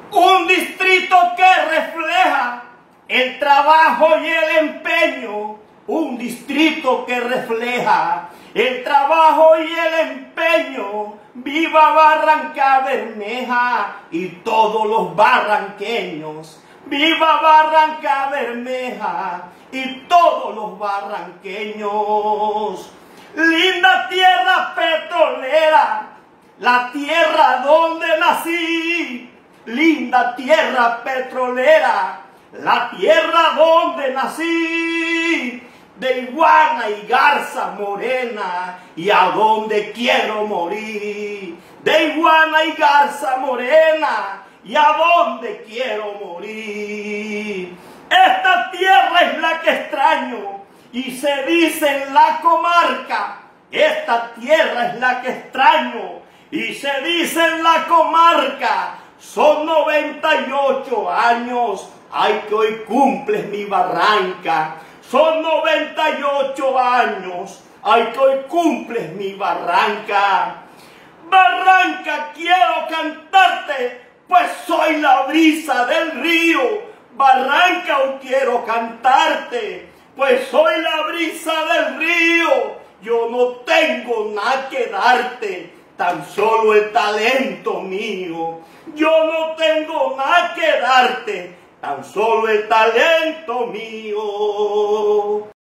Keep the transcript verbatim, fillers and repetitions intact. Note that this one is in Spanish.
Un distrito que refleja el trabajo y el empeño. Un distrito que refleja el trabajo y el empeño. Viva Barranca Bermeja y todos los barranqueños. Viva Barranca Bermeja y todos los barranqueños. Linda tierra petrolera, la tierra donde nací. Linda tierra petrolera, la tierra donde nací. De iguana y garza morena, y a donde quiero morir. De iguana y garza morena, y a donde quiero morir. Esta tierra es la que extraño, y se dice en la comarca. Esta tierra es la que extraño, y se dice en la comarca. Son noventa y ocho años, ay que hoy cumples mi Barranca. Son noventa y ocho años, ay que hoy cumples mi Barranca. Barranca, quiero cantarte, pues soy la brisa del río. Barranca, hoy quiero cantarte, pues soy la brisa del río. Yo no tengo nada que darte, tan solo el talento mío. Yo no tengo nada que darte, tan solo el talento mío.